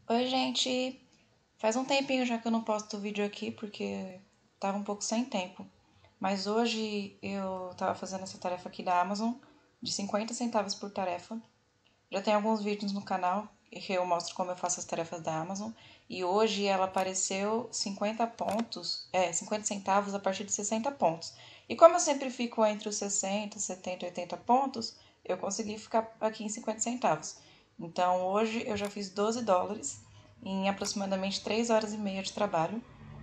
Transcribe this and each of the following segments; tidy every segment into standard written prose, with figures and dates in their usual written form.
Oi, gente! Faz um tempinho já que eu não posto vídeo aqui porque tava um pouco sem tempo. Mas hoje eu tava fazendo essa tarefa aqui da Amazon, de 50 centavos por tarefa. Já tem alguns vídeos no canal que eu mostro como eu faço as tarefas da Amazon. E hoje ela apareceu 50 pontos, 50 centavos a partir de 60 pontos. E como eu sempre fico entre os 60, 70 e 80 pontos, eu consegui ficar aqui em 50 centavos. Então hoje eu já fiz $12 em aproximadamente 3 horas e meia de trabalho.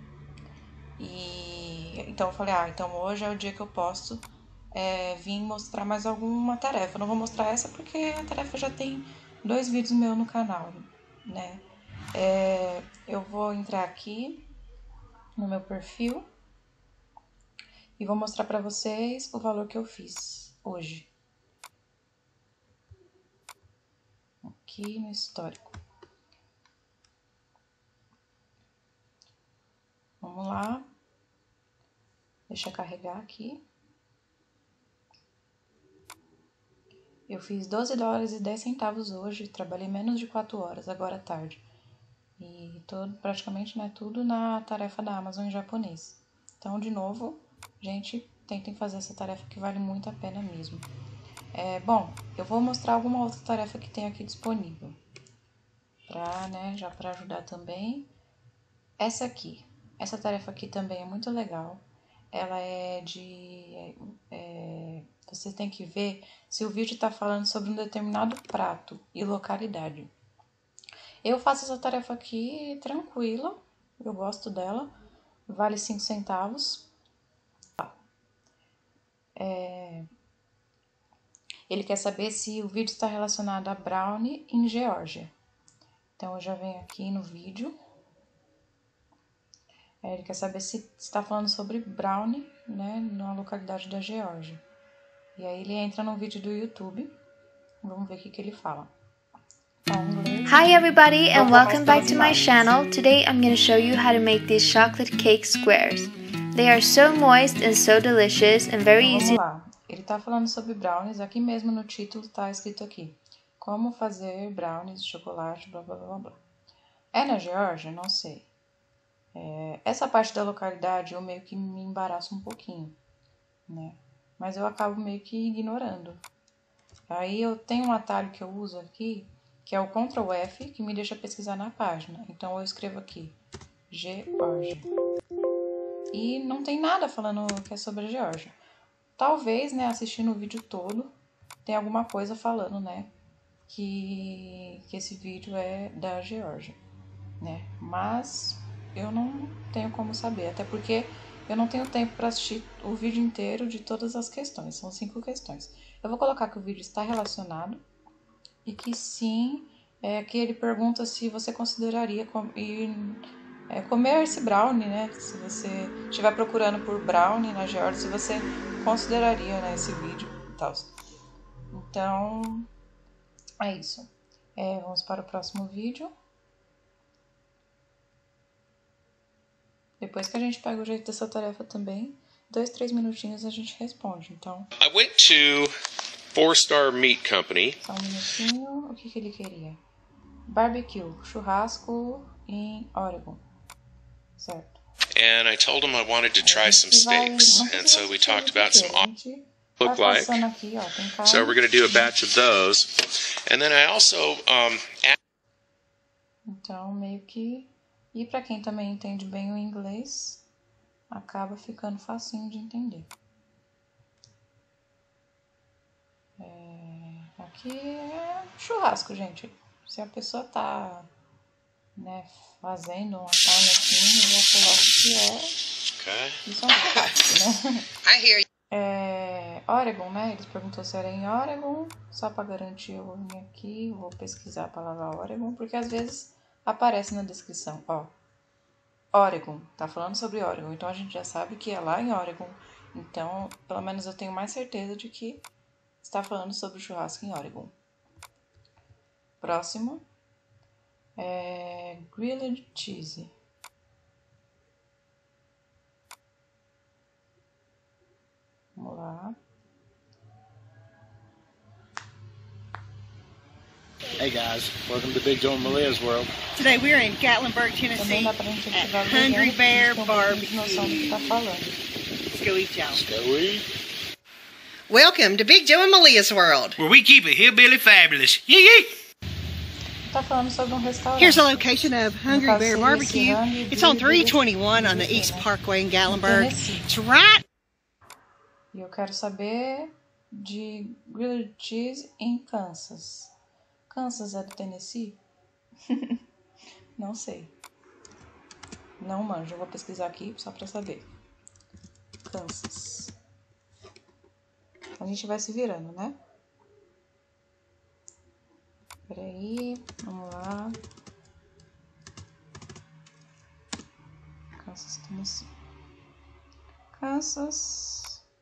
E então eu falei, então hoje é o dia que eu posso vir mostrar mais alguma tarefa. Eu não vou mostrar essa porque a tarefa já tem 2 vídeos meus no canal, né? Eu vou entrar aqui no meu perfil e vou mostrar para vocês o valor que eu fiz hoje. Aqui no histórico. Vamos lá. Deixa eu carregar aqui. Eu fiz $12,10 hoje, trabalhei menos de 4 horas, agora à tarde. E praticamente tudo na tarefa da Amazon em japonês. Então, de novo, gente, tentem fazer essa tarefa que vale muito a pena mesmo. Bom, eu vou mostrar alguma outra tarefa que tem aqui disponível. Já para ajudar também. Essa tarefa aqui também é muito legal. Ela você tem que ver se o vídeo está falando sobre um determinado prato e localidade. Eu faço essa tarefa aqui tranquila, eu gosto dela, vale 5 centavos. Ele quer saber se o vídeo está relacionado a brownie em Geórgia. Então eu já venho aqui no vídeo. Ele quer saber se está falando sobre brownie, né, na localidade da Geórgia. E aí ele entra no vídeo do YouTube. Vamos ver o que ele fala. Hi everybody and welcome back to my channel. Today I'm going to show you how to make these chocolate cake squares. They are so moist and so delicious and very easy. Vamos lá. Ele tá falando sobre brownies, aqui mesmo no título tá escrito aqui. Como fazer brownies de chocolate, blá blá blá blá. É na Geórgia? Não sei. Essa parte da localidade eu meio que me embaraço um pouquinho, né? Mas eu acabo meio que ignorando. Aí eu tenho um atalho que eu uso aqui, que é o Ctrl F, que me deixa pesquisar na página. Então eu escrevo aqui, Geórgia. E não tem nada falando que é sobre a Geórgia. Talvez, né, assistindo o vídeo todo, tem alguma coisa falando, né, que esse vídeo é da Geórgia, né? Mas eu não tenho como saber, até porque eu não tenho tempo para assistir o vídeo inteiro de todas as questões, são 5 questões. Eu vou colocar que o vídeo está relacionado e que sim, que ele pergunta se você consideraria comer esse brownie, né? Se você estiver procurando por brownie na Geórgia, se você consideraria, né, esse vídeo e tal. Então, é isso. Vamos para o próximo vídeo. Depois que a gente pega o jeito dessa tarefa também, 2, 3 minutinhos a gente responde. Então, I went to 4-Star Meat Company. só um minutinho. O que ele queria? Barbecue, churrasco em Oregon. Certo. And I told him I wanted to try some steaks. And so we talked about some look like. So we're going to do a batch of those. And then I also Então, meio que... E para quem também entende bem o inglês, acaba ficando facinho de entender. Aqui é churrasco, gente. Se a pessoa tá, né, fazendo uma carne assim, eu já coloco que isso é um churrasco, né? I hear you. Oregon, né? Eles perguntou se era em Oregon. Só para garantir, eu vou vir aqui, vou pesquisar a palavra Oregon, porque às vezes aparece na descrição, ó. Oregon, tá falando sobre Oregon, então a gente já sabe que é lá em Oregon. Então, pelo menos eu tenho mais certeza de que está falando sobre o churrasco em Oregon. Próximo é grilled cheese. Vamos lá. Hey guys, welcome to Big Joe and Malia's world. Today we're in Gatlinburg, Tennessee at Hungry Bear Barbecue. Let's go eat, y'all. Let's go eat. Welcome to Big Joe and Malia's world, where we keep it hillbilly fabulous. Yee yee! Here's a location of Hungry Bear Barbecue. It's on 321 on the East Parkway in Gatlinburg. It's right. Eu quero saber de grilled cheese em Kansas. Kansas é do Tennessee? Não sei. Não manjo. Eu vou pesquisar aqui só pra saber. Kansas. A gente vai se virando, né? Peraí. Vamos lá. Kansas, Tennessee. Kansas.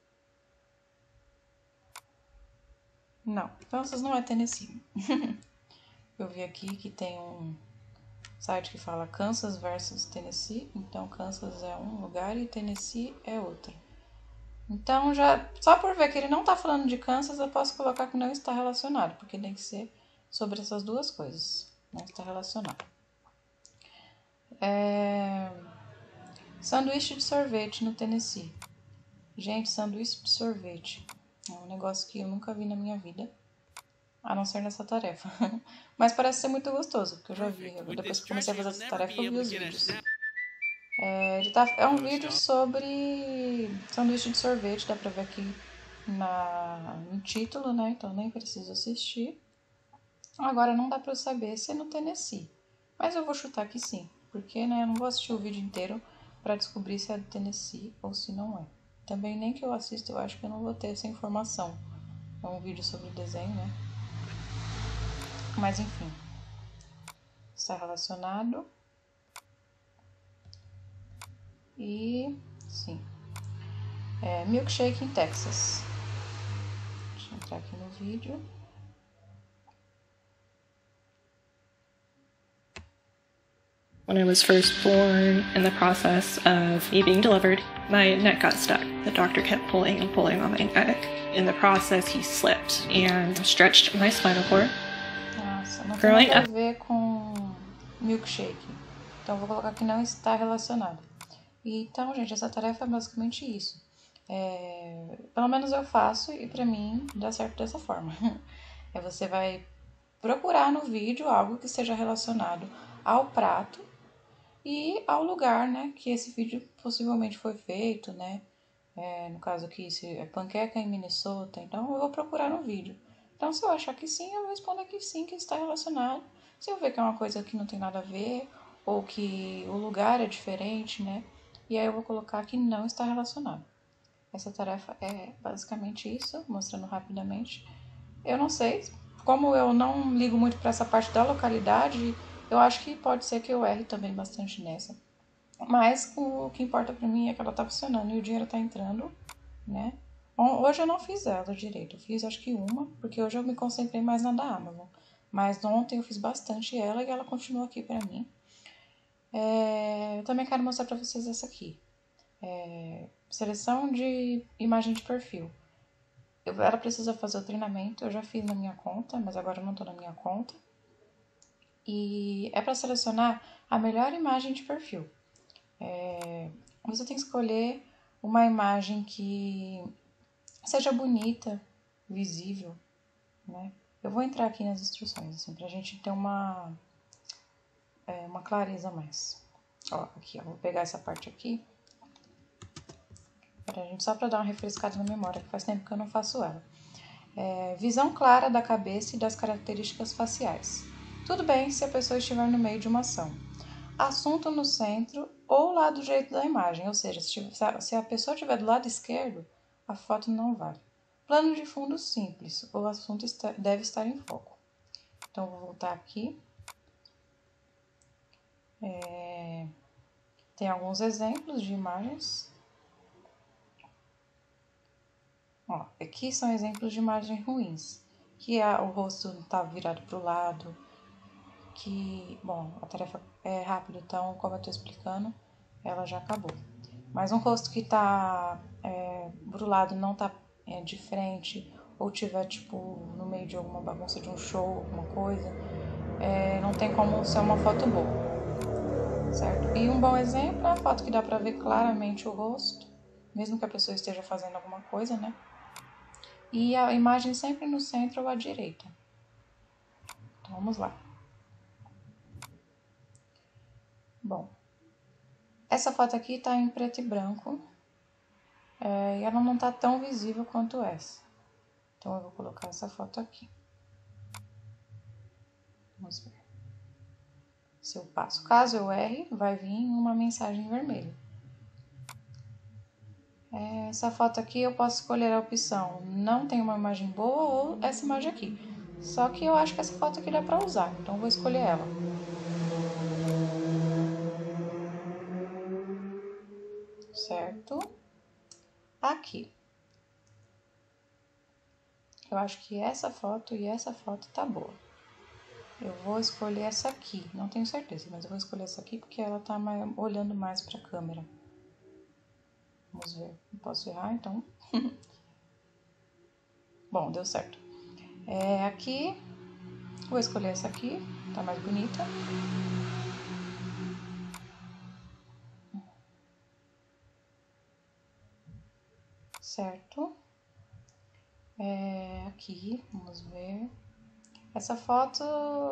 Não, Kansas não é Tennessee. Eu vi aqui que tem um site que fala Kansas versus Tennessee. Então, Kansas é um lugar e Tennessee é outro. Então, já só por ver que ele não está falando de Kansas, eu posso colocar que não está relacionado. Porque tem que ser sobre essas duas coisas. Não está relacionado. Sanduíche de sorvete no Tennessee. Gente, sanduíche de sorvete. É um negócio que eu nunca vi na minha vida, a não ser nessa tarefa. Mas parece ser muito gostoso, porque eu já vi. Depois que comecei a fazer essa tarefa, eu vi os vídeos. É um vídeo sobre sanduíche de sorvete, dá pra ver aqui no título, né? Então nem preciso assistir. Agora não dá pra eu saber se é no Tennessee. Mas eu vou chutar que sim, porque né, eu não vou assistir o vídeo inteiro pra descobrir se é do Tennessee ou se não é. Também nem que eu assista, eu acho que eu não vou ter essa informação. É um vídeo sobre o desenho, né? Mas enfim. Está relacionado. E sim. Milkshake em Texas. Deixa eu entrar aqui no vídeo. When I was first born, in the process of me being delivered, my neck got stuck. The doctor kept pulling and pulling on my neck. In the process, he slipped and stretched my spinal cord. Nossa, não tem nada a ver com milkshake. Então, vou colocar que não está relacionado. Então, gente, essa tarefa é basicamente isso. Pelo menos eu faço e pra mim dá certo dessa forma. Você vai procurar no vídeo algo que seja relacionado ao prato e ao lugar, né, que esse vídeo possivelmente foi feito, né, no caso aqui, se é panqueca em Minnesota, então eu vou procurar no vídeo. Então, se eu achar que sim, eu vou responder que sim, que está relacionado. Se eu ver que é uma coisa que não tem nada a ver, ou que o lugar é diferente, né, e aí eu vou colocar que não está relacionado. Essa tarefa é basicamente isso, mostrando rapidamente. Eu não sei, como eu não ligo muito para essa parte da localidade, eu acho que pode ser que eu erre também bastante nessa. Mas o que importa pra mim é que ela tá funcionando e o dinheiro tá entrando, né? Hoje eu não fiz ela direito. Eu fiz acho que uma, porque hoje eu me concentrei mais na da Amazon. Mas ontem eu fiz bastante ela e ela continua aqui pra mim. Eu também quero mostrar pra vocês essa aqui. Seleção de imagem de perfil. Ela precisa fazer o treinamento. Eu já fiz na minha conta, mas agora eu não tô na minha conta. E é para selecionar a melhor imagem de perfil. Você tem que escolher uma imagem que seja bonita, visível, né? Eu vou entrar aqui nas instruções, assim, pra gente ter uma clareza a mais. Ó, aqui, ó, vou pegar essa parte aqui, só pra dar uma refrescada na memória, que faz tempo que eu não faço ela. Visão clara da cabeça e das características faciais. Tudo bem se a pessoa estiver no meio de uma ação. Assunto no centro ou lado direito da imagem, ou seja, se a pessoa estiver do lado esquerdo, a foto não vale. Plano de fundo simples, o assunto deve estar em foco. Então, vou voltar aqui. Tem alguns exemplos de imagens. Ó, aqui são exemplos de imagens ruins, que o rosto está virado para o lado, a tarefa é rápida, então, como eu estou explicando, ela já acabou. Mas um rosto que está pro lado, não está de frente, ou tiver tipo no meio de alguma bagunça de um show, alguma coisa, não tem como ser uma foto boa, certo? E um bom exemplo é a foto que dá pra ver claramente o rosto, mesmo que a pessoa esteja fazendo alguma coisa, né? E a imagem sempre no centro ou à direita. Então vamos lá. Bom, essa foto aqui tá em preto e branco, e ela não tá tão visível quanto essa. Então eu vou colocar essa foto aqui. Vamos ver se eu passo. Caso eu erre, vai vir uma mensagem vermelha. Essa foto aqui eu posso escolher a opção não tem uma imagem boa ou essa imagem aqui. Só que eu acho que essa foto aqui dá pra usar, então eu vou escolher ela. Certo? Aqui. Eu acho que essa foto e essa foto tá boa. Eu vou escolher essa aqui, não tenho certeza, mas eu vou escolher essa aqui porque ela tá olhando mais pra câmera. Vamos ver, não posso errar então. Bom, deu certo. Aqui, vou escolher essa aqui, tá mais bonita. Certo. Aqui, vamos ver. Essa foto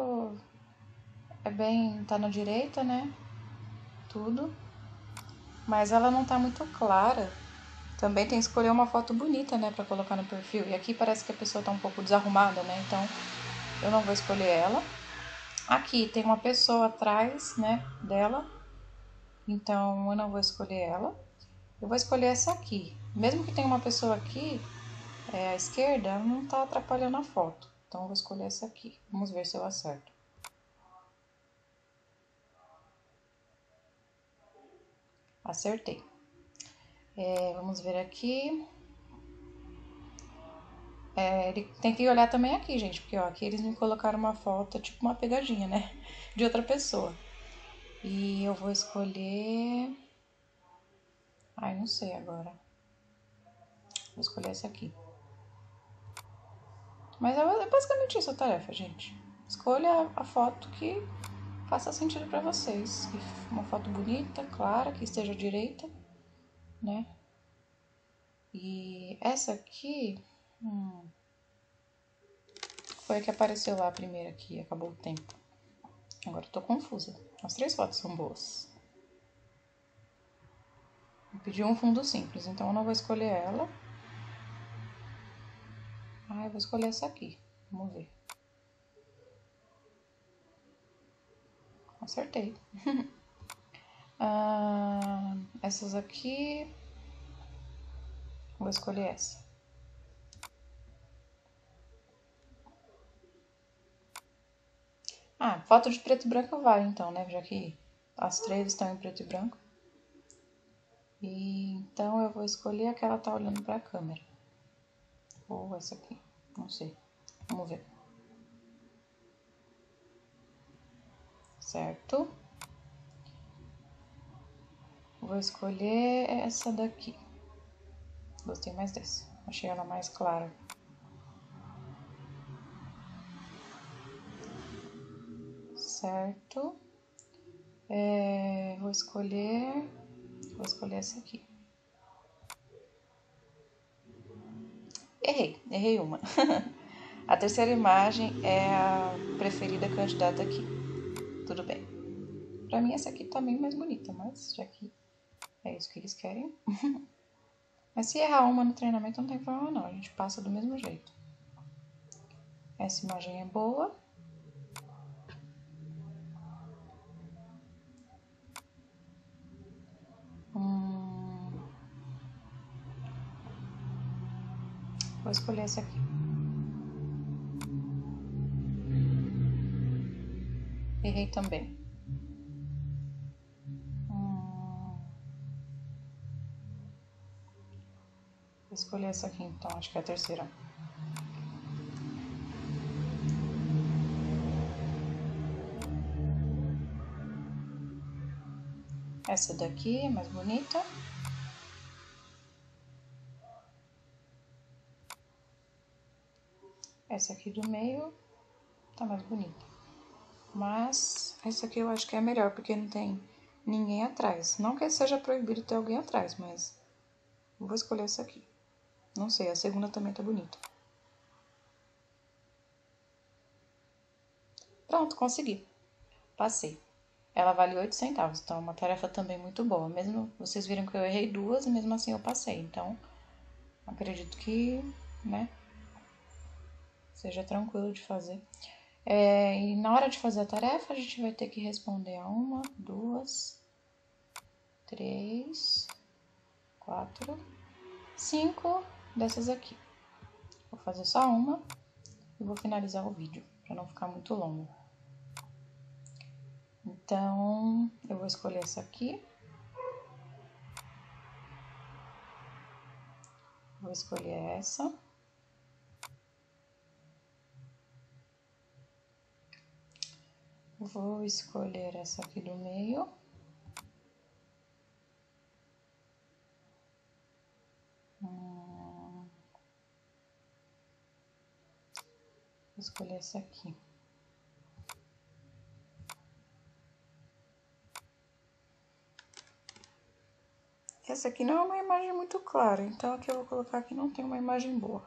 tá na direita, né? Tudo. Mas ela não tá muito clara. Também tem que escolher uma foto bonita, né, pra colocar no perfil. E aqui parece que a pessoa tá um pouco desarrumada, né? Então, eu não vou escolher ela. Aqui tem uma pessoa atrás, né, dela. Então, eu não vou escolher ela. Eu vou escolher essa aqui. Mesmo que tenha uma pessoa aqui, à esquerda, ela não tá atrapalhando a foto. Então, eu vou escolher essa aqui. Vamos ver se eu acerto. Acertei. Vamos ver aqui. Ele tem que olhar também aqui, gente, porque ó, aqui eles me colocaram uma foto, tipo uma pegadinha, né, de outra pessoa. E eu vou escolher... Ai, não sei agora. Vou escolher essa aqui. Mas é basicamente isso a tarefa, gente. Escolha a foto que faça sentido pra vocês. Uma foto bonita, clara, que esteja à direita, né? E essa aqui... Foi a que apareceu lá a primeira aqui, acabou o tempo. Agora eu tô confusa. As 3 fotos são boas. Eu pedi um fundo simples, então eu não vou escolher ela. Eu vou escolher essa aqui. Vamos ver. Acertei. Essas aqui... Vou escolher essa. Foto de preto e branco vale então, né? Já que as 3 estão em preto e branco. Então eu vou escolher a que ela tá olhando pra câmera. Ou essa aqui, não sei. Vamos ver. Certo? Vou escolher essa daqui. Gostei mais dessa. Achei ela mais clara. Certo? Vou escolher essa aqui. Errei uma. A terceira imagem é a preferida candidata aqui. Tudo bem. Pra mim essa aqui tá bem mais bonita, mas já que é isso que eles querem. Mas se errar uma no treinamento não tem problema não, a gente passa do mesmo jeito. Essa imagem é boa. Vou escolher essa aqui. Errei também. Vou escolher essa aqui então, acho que é a terceira. Essa daqui é mais bonita. Essa aqui do meio tá mais bonita. Mas essa aqui eu acho que é melhor, porque não tem ninguém atrás. Não que seja proibido ter alguém atrás, mas vou escolher essa aqui. Não sei, a segunda também tá bonita. Pronto, consegui. Passei. Ela vale 8 centavos, então é uma tarefa também muito boa. Mesmo vocês viram que eu errei duas e mesmo assim eu passei. Então, acredito que, né, seja tranquilo de fazer. E na hora de fazer a tarefa, a gente vai ter que responder a 1, 2, 3, 4, 5 dessas aqui. Vou fazer só uma e vou finalizar o vídeo, para não ficar muito longo. Então, eu vou escolher essa aqui. Vou escolher essa. Vou escolher essa aqui do meio. Vou escolher essa aqui. Essa aqui não é uma imagem muito clara, então a que eu vou colocar aqui não tem uma imagem boa.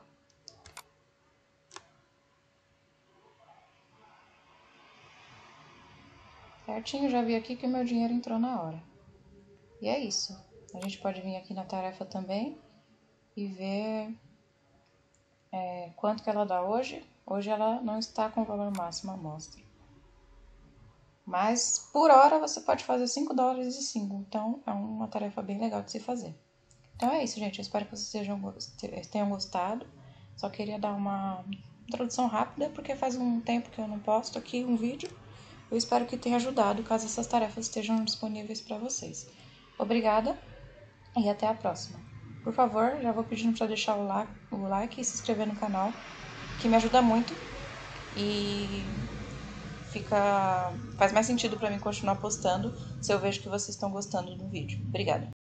Certinho, já vi aqui que o meu dinheiro entrou na hora. E é isso. A gente pode vir aqui na tarefa também e ver quanto que ela dá hoje. Hoje ela não está com o valor máximo à amostra. Mas, por hora, você pode fazer $5,05. Então, é uma tarefa bem legal de se fazer. Então, é isso, gente. Eu espero que vocês tenham gostado. Só queria dar uma introdução rápida, porque faz um tempo que eu não posto aqui um vídeo. Eu espero que tenha ajudado, caso essas tarefas estejam disponíveis para vocês. Obrigada e até a próxima. Por favor, já vou pedindo para deixar o like e se inscrever no canal, que me ajuda muito. E faz mais sentido para mim continuar postando se eu vejo que vocês estão gostando do vídeo. Obrigada.